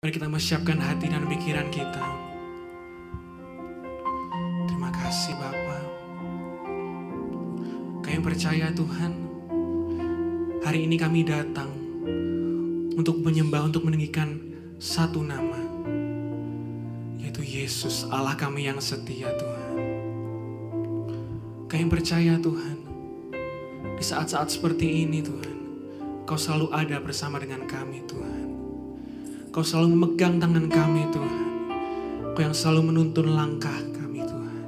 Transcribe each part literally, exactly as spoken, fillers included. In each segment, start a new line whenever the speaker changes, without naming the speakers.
Mari kita mempersiapkan hati dan pikiran kita. Terima kasih Bapa. Kami percaya Tuhan, hari ini kami datang untuk menyembah, untuk meninggikan satu nama, yaitu Yesus, Allah kami yang setia Tuhan. Kami percaya Tuhan, di saat-saat seperti ini Tuhan, Kau selalu ada bersama dengan kami Tuhan. Kau selalu memegang tangan kami Tuhan. Kau yang selalu menuntun langkah kami Tuhan.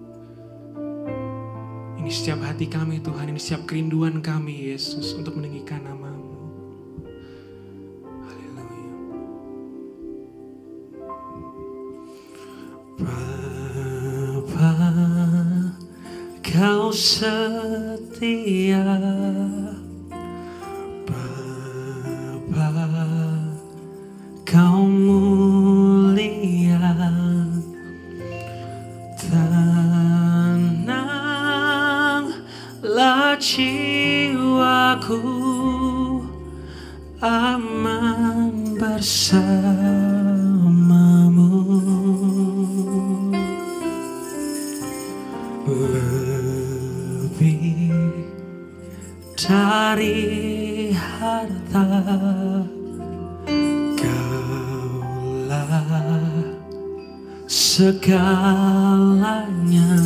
Ini setiap hati kami Tuhan, ini setiap kerinduan kami Yesus untuk meninggikan nama-Mu. Haleluya. Bapa, Kau setia. Bapa, Kau mulia, tenanglah jiwaku, aman bersamamu. Lebih dari harta, segalanya,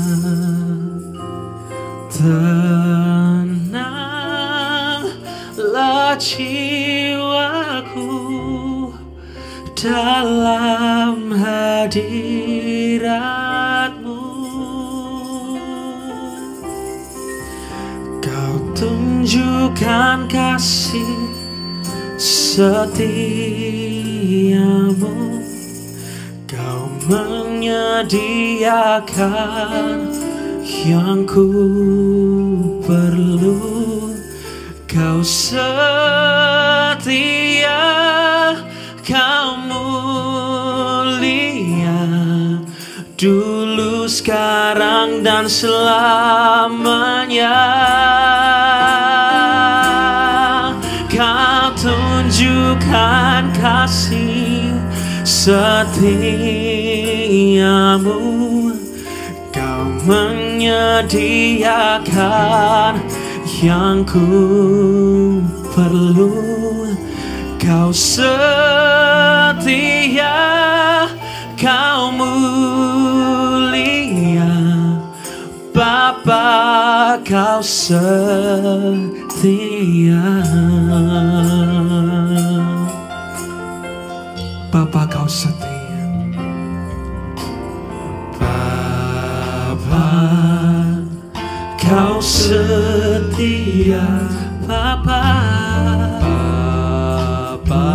tenanglah jiwaku dalam hadirat-Mu. Kau tunjukkan kasih setiamu, Kau menyediakan yang ku perlu. Kau setia, Kau mulia, dulu, sekarang, dan selamanya. Kau tunjukkan kasih setiamu, Kau menyediakan yang ku perlu. Kau setia, Kau mulia, Bapa, Kau setia. Bapa, Kau setia. Bapa, Kau setia. Bapa, Bapa,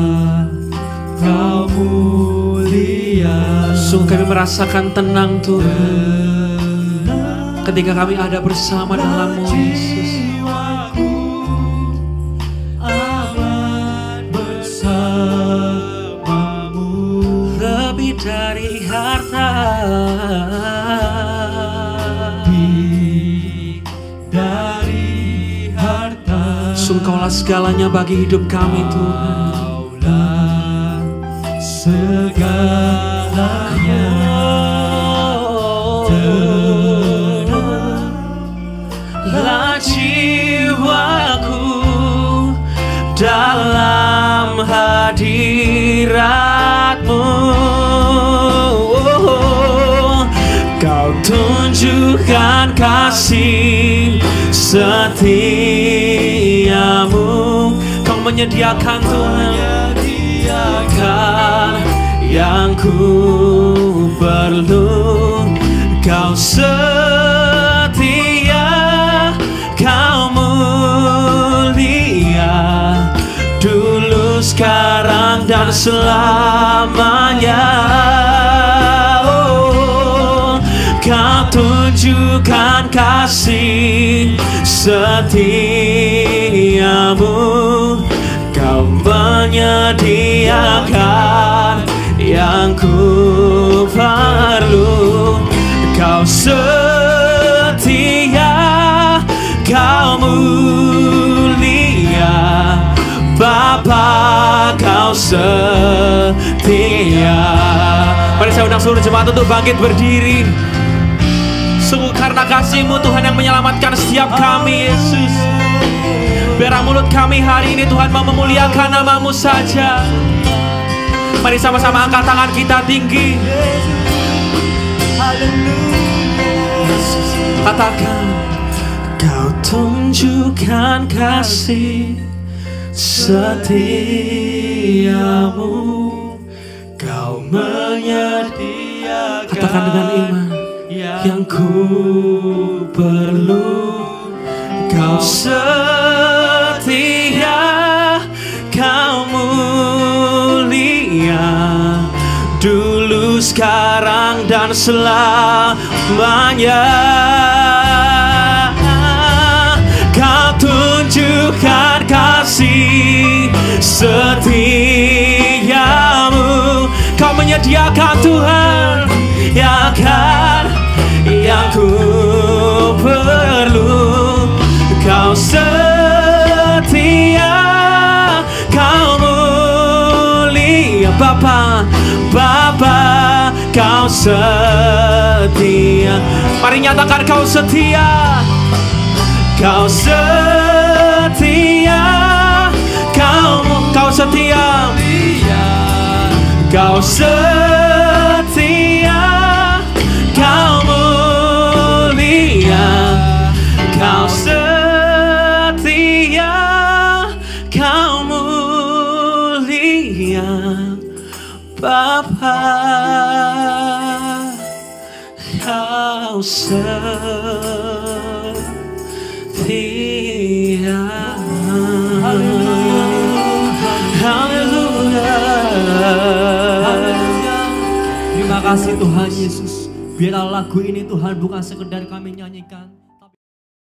Kau mulia. Sungguh kami merasakan tenang Tuhan ketika kami ada bersama dalam-Mu Yesus. Dari harta, dari harta, Engkaulah segalanya bagi hidup kami Tuhan. Segalanya, tenanglah jiwaku dalam hadirat-Mu. Kau tunjukkan kasih setiamu, Kau menyediakan Tuhan, menyediakan yang ku perlu. Kau setia, Kau mulia, dulu, sekarang, dan selamanya. Kau tunjukkan kasih setiamu, Kau menyediakan yang ku perlu. Kau setia, Kau mulia, Bapa, Kau setia. Mari saya undang seluruh jemaat untuk bangkit berdiri. Sungguh karena kasih-Mu Tuhan yang menyelamatkan setiap kami, Yesus. Biar mulut kami hari ini Tuhan mau memuliakan nama-Mu saja. Mari sama-sama angkat tangan kita tinggi. Katakan, Kau tunjukkan kasih setiamu, Kau menyediakan, katakan dengan iman, yang ku perlu. Kau setia, Kau mulia, dulu, sekarang, dan selamanya. Kau tunjukkan kasih setiamu, Kau menyediakan Tuhan yang kan yang ku perlu. Kau setia, Kau mulia, Bapa, Bapa, Kau setia. Mari nyatakan Kau setia. Kau setia, Kau Kau setia, Kau setia, Kau mulia, Kau setia, Kau mulia, Bapa, Kau setia. Haleluya.
Terima kasih Tuhan Yesus. Biarlah lagu ini Tuhan bukan sekedar kami nyanyikan,